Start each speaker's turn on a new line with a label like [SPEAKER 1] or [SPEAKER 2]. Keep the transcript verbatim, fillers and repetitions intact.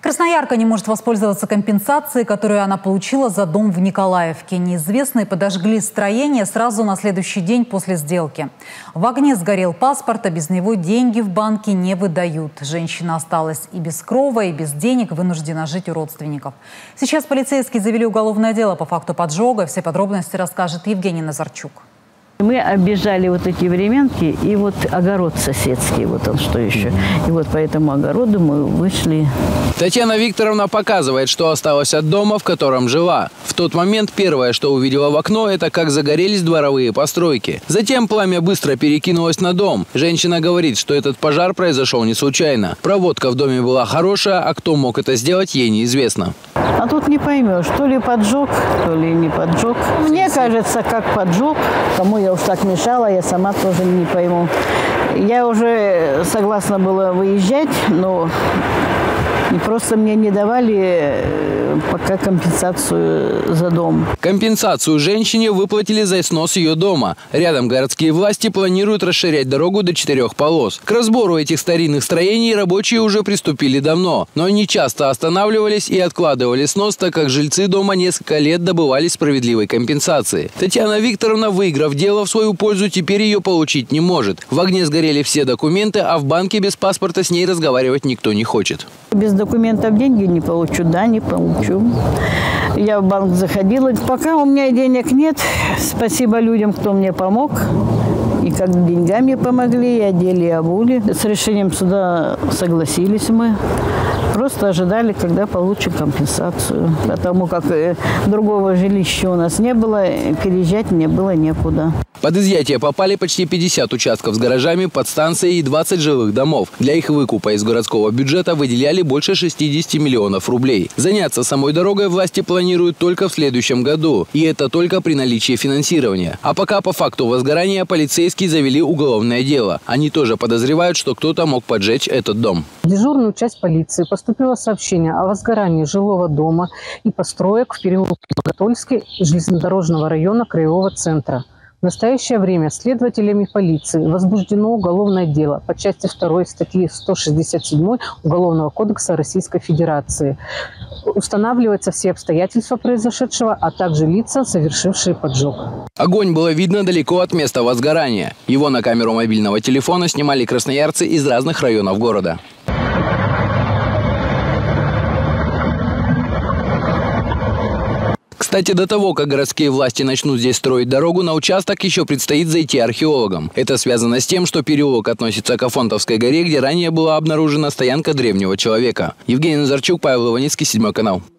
[SPEAKER 1] Красноярка не может воспользоваться компенсацией, которую она получила за дом в Николаевке. Неизвестные подожгли строение сразу на следующий день после сделки. В огне сгорел паспорт, а без него деньги в банке не выдают. Женщина осталась и без крова, и без денег, вынуждена жить у родственников. Сейчас полицейские завели уголовное дело по факту поджога. Все подробности расскажет Евгений Назарчук.
[SPEAKER 2] Мы оббежали вот эти временки и вот огород соседский, вот он что еще. И вот по этому огороду мы вышли.
[SPEAKER 3] Татьяна Викторовна показывает, что осталось от дома, в котором жила. В тот момент первое, что увидела в окно, это как загорелись дворовые постройки. Затем пламя быстро перекинулось на дом. Женщина говорит, что этот пожар произошел не случайно. Проводка в доме была хорошая, а кто мог это сделать, ей неизвестно.
[SPEAKER 2] А тут не поймешь, то ли поджог, то ли не поджог. Мне кажется, как поджог. Кому я уж так мешала, я сама тоже не пойму. Я уже согласна была выезжать, но просто мне не давали пока компенсацию за дом.
[SPEAKER 3] Компенсацию женщине выплатили за снос ее дома. Рядом городские власти планируют расширять дорогу до четырех полос. К разбору этих старинных строений рабочие уже приступили давно. Но они часто останавливались и откладывали снос, так как жильцы дома несколько лет добывались справедливой компенсации. Татьяна Викторовна, выиграв дело в свою пользу, теперь ее получить не может. В огне сгорели все документы, а в банке без паспорта с ней разговаривать никто не хочет.
[SPEAKER 2] Без документов деньги не получу, да, не получу. Я в банк заходила. Пока у меня денег нет, спасибо людям, кто мне помог. И как деньгами помогли, и одели, и обули. С решением суда согласились мы. Просто ожидали, когда получим компенсацию. Потому как другого жилища у нас не было, переезжать мне было некуда.
[SPEAKER 3] Под изъятие попали почти пятьдесят участков с гаражами, подстанцией и двадцать жилых домов. Для их выкупа из городского бюджета выделяли больше шестидесяти миллионов рублей. Заняться самой дорогой власти планируют только в следующем году. И это только при наличии финансирования. А пока по факту возгорания полицейские завели уголовное дело. Они тоже подозревают, что кто-то мог поджечь этот дом.
[SPEAKER 4] В дежурную часть полиции поступило сообщение о возгорании жилого дома и построек в переулке Боготольский железнодорожного района Краевого центра. В настоящее время следователями полиции возбуждено уголовное дело по части второй статьи сто шестьдесят семь Уголовного кодекса Российской Федерации. Устанавливаются все обстоятельства произошедшего, а также лица, совершившие поджог.
[SPEAKER 3] Огонь было видно далеко от места возгорания. Его на камеру мобильного телефона снимали красноярцы из разных районов города. Кстати, до того, как городские власти начнут здесь строить дорогу, на участок еще предстоит зайти археологам. Это связано с тем, что переулок относится к Афонтовской горе, где ранее была обнаружена стоянка древнего человека. Евгений Назарчук, Павел Иваницкий, седьмой канал.